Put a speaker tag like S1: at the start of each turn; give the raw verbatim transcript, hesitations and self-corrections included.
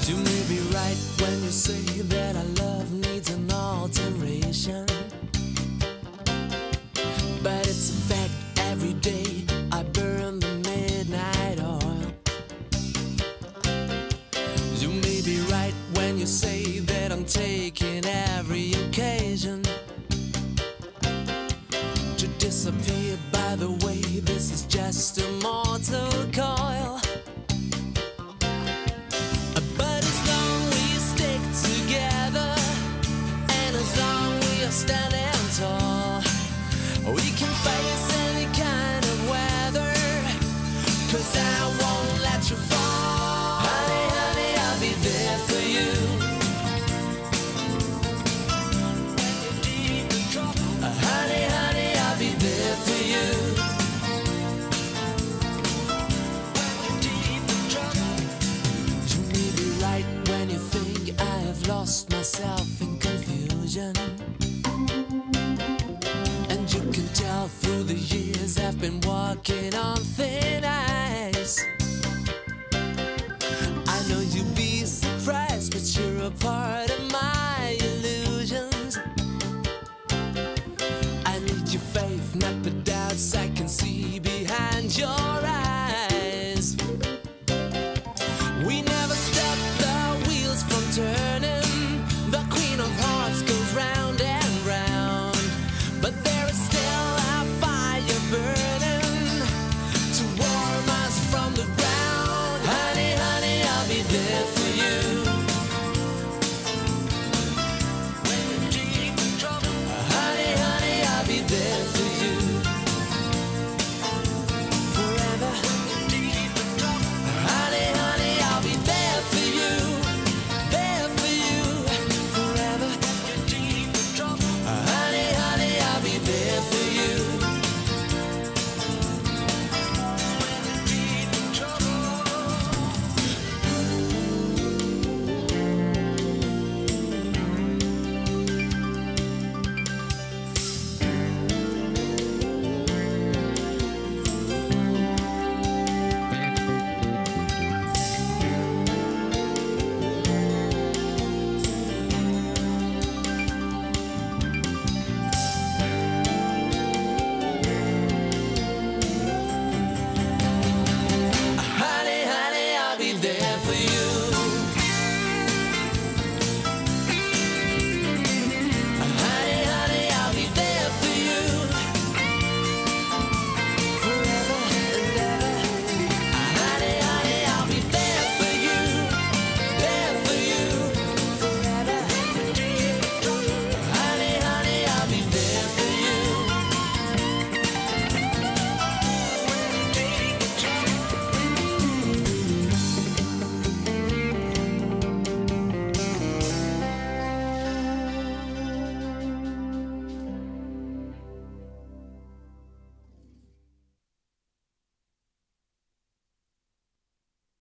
S1: You may be right when you say that our love needs an alteration, but it's a fact every day I burn the midnight oil. You may be right when you say that I'm taking every occasion to disappear. By the way, this is just a mortal coil. But as long we stick together, and as long we are standing tall, we can face any kind of weather, 'cause I won't let you fall. Honey, honey, I'll be there for you. When you're deep in trouble, honey, honey, I'll be there for you. When you're deep in trouble, you may be right when you think I have lost myself in confusion, and you can tell through the years I've been walking on thin